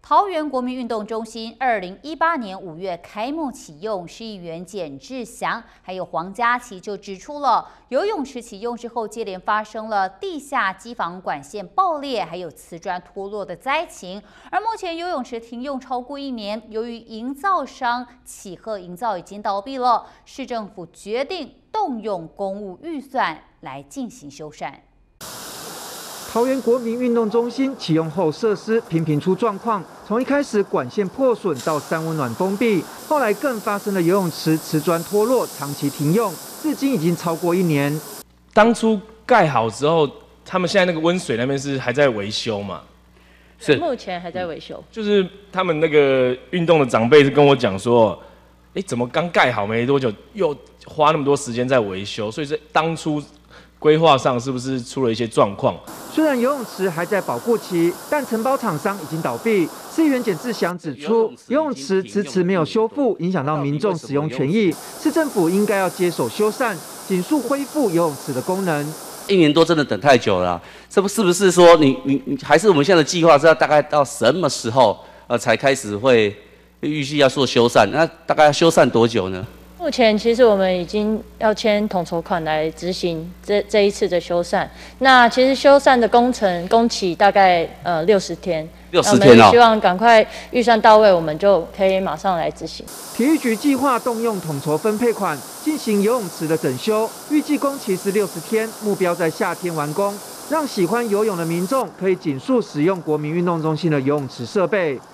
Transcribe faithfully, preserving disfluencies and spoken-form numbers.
桃园国民运动中心二零一八年五月开幕启用，市议员简志祥还有黄嘉琪就指出了，游泳池启用之后，接连发生了地下机房管线爆裂，还有瓷砖脱落的灾情。而目前游泳池停用超过一年，由于营造商启鹤营造已经倒闭了，市政府决定动用公务预算来进行修缮。 桃园国民运动中心启用后，设施频频出状况。从一开始管线破损到三温暖封闭，后来更发生了游泳池瓷砖脱落，长期停用，至今已经超过一年。 当初盖好之后，他们现在那个温水那边是还在维修嘛？ 是，目前还在维修。 就是他们那个运动的长辈是跟我讲说，哎，怎么刚盖好没多久，又花那么多时间在维修？所以是当初 规划上是不是出了一些状况？虽然游泳池还在保固期，但承包厂商已经倒闭。市议员简志祥指出，游泳池迟迟没有修复，影响到民众使用权益，市政府应该要接手修缮，尽速恢复游泳池的功能。 一年多真的等太久了，这不是不是说你你你还是我们现在的计划是要大概到什么时候呃才开始会预计要做修缮？那大概要修缮多久呢？ 目前其实我们已经要签统筹款来执行这这一次的修缮。那其实修缮的工程工期大概呃六十天， 六十天哦。 希望赶快预算到位，我们就可以马上来执行。 体育局计划动用统筹分配款进行游泳池的整修，预计工期是六十天，目标在夏天完工，让喜欢游泳的民众可以尽速使用国民运动中心的游泳池设备。